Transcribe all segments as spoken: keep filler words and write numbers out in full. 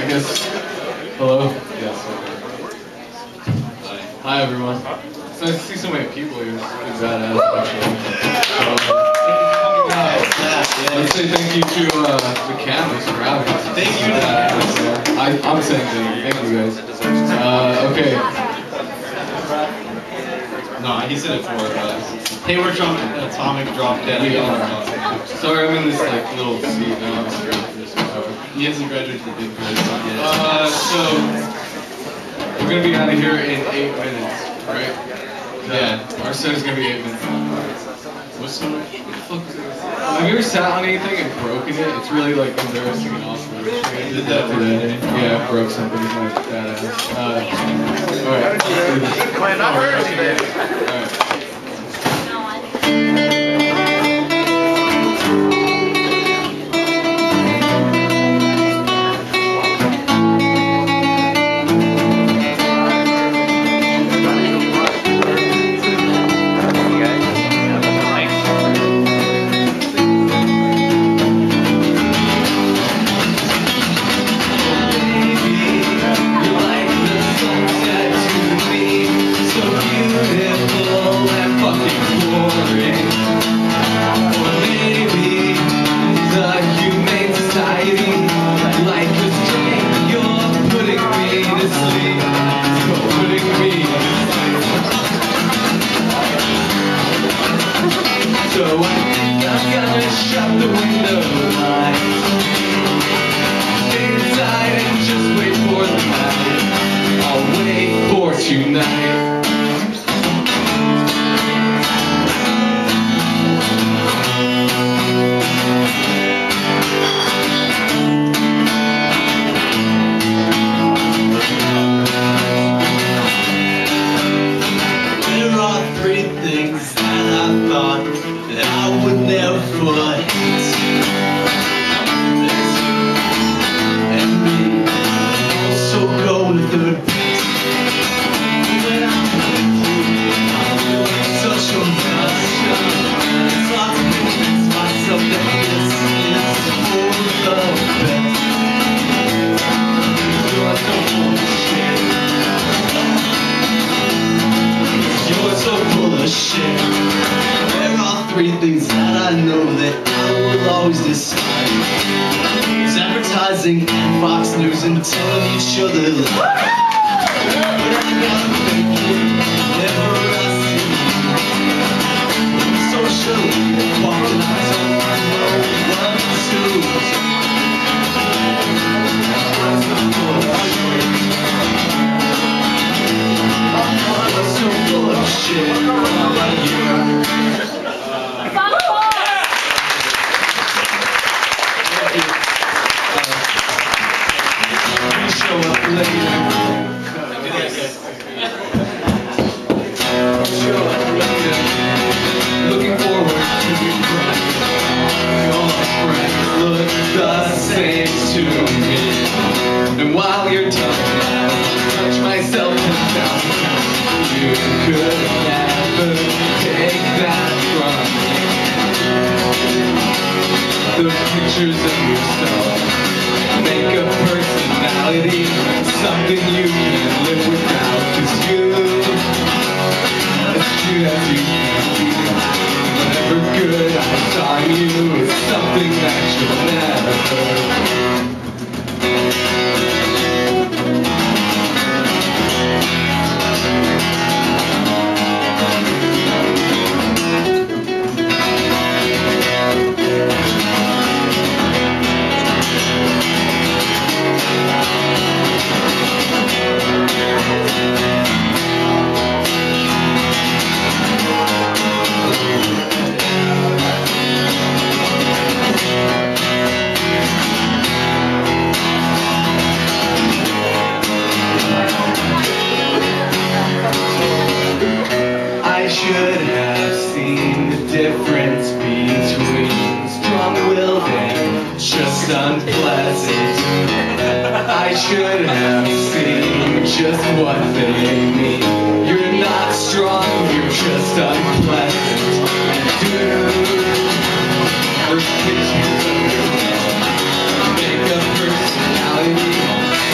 I guess. Hello? Yes. Okay. Hi, everyone. It's nice to see so many people here. It's pretty badass, actually. So, let's say thank you to uh, the Canvas for having us. Thank you to the Canvas. I, I'm saying thank you. Thank you, guys. Uh, okay. No, he said it for uh, Hayward Drop, Atomic Drop Dead. Yeah. Sorry, I'm in this like little seat now. He hasn't graduated to the big place yet. Uh, so we're gonna be out of here in eight minutes, right? Yeah. Our set is gonna be eight minutes. What's the Have you ever sat on anything and broken it? It's really like embarrassing and awesome. I did that today. Yeah, I broke something with my badass. Uh, Alright. Alright. And Fox News and telling each other lies. But I gotta thank you, never I see. Social, walking eyes on my one, two. I'm so full of shit. Show up later. Looking forward to be bright. Your friends look the same to me. And while you're talking, I touch myself and down. You could never take that from me. The pictures of yourself make a personality, something you can live without. Cause you, as true as you can be, whatever good I saw in you is something that you'll never. I should have seen the difference between strong-willed and just unpleasant. I should have seen just what they mean. You're not strong, you're just unpleasant. And dude, those pictures of your love make a personality,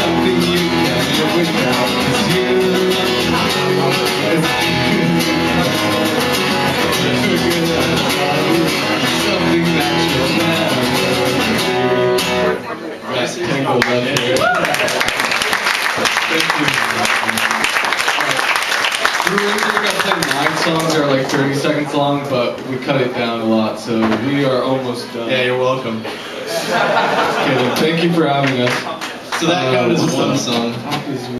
We were originally gonna play nine songs that are like thirty seconds long, but we cut it down a lot, so we are almost done. Yeah, you're welcome. Caleb, thank you for having us. So that Uh, counted as what's one up? song. Top is